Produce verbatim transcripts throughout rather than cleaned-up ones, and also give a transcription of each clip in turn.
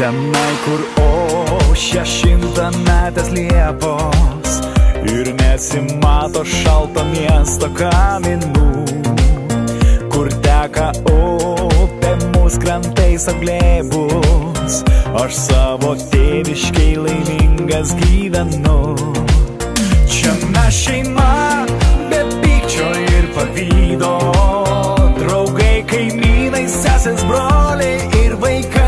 Tenai, kur ošia šimtametės liepos ir nesimato šalto miesto kaminų, kur teka upė, mūsų krantais apglėbus, aš savo tėviškai laimingas gyvenu. Čia mes šeima, be pykčio ir pavydo, draugai, kaimynai, sesės, broliai ir vaikai.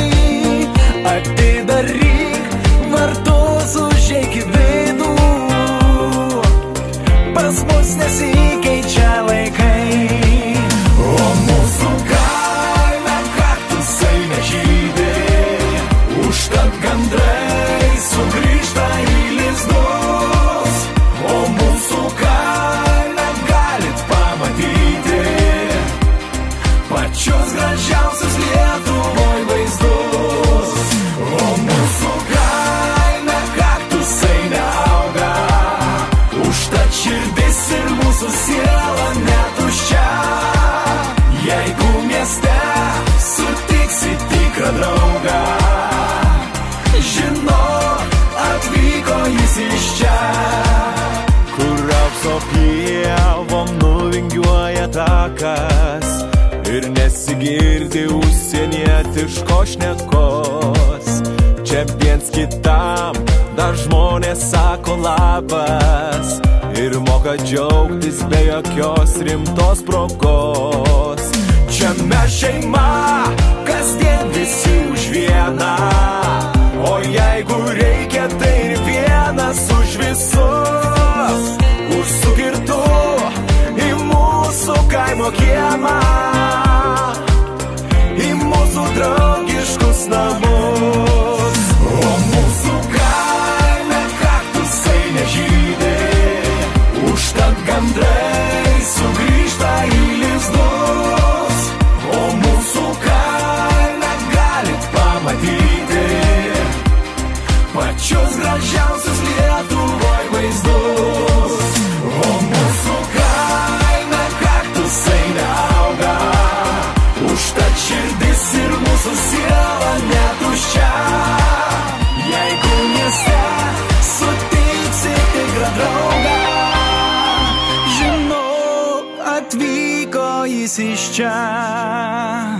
Atidaryk vartus, užeik į vidų, pas mus nesikeičia laikai. O mūsų kaime kaktusai nežydi, užtat gandrai sugrįžta į lizdus. O mūsų kaime galit pamatyti pačius gražiausius Lietuvoj vaizdus. O mūsų kaime kaktusai neauga, užtat širdis ir mūsų siela netuščia. Jeigu mieste sutiksi tikrą draugą, žinok, atvyko jis iš čia. Kur aukso pievom nuvingiuoja takas ir nesigirdi užsienietiško šnekos. Čia viens kitam dar žmonės sako labas ir moka džiaugtis be jokios rimtos progos. Čia mes šeima, kasdien visi už vieną, o jeigu reikia, tai ir vienas už visus. Užsukirtu į mūsų kaimo kiemą, į mūsų draugiškus namus. O mūsų kaime kaktusai nežydi, užtat gandrai sugrįžta į lizdus. O mūsų kaime galit pamatyti pačius gražiausius Lietuvoj vaizdus. O mūsų kaime kaktusai neauga, užtat širdis ir mūsų siela netuščia. Jeigu mieste sutiksi tikrą draugą, žinau, atvyko jis iš čia.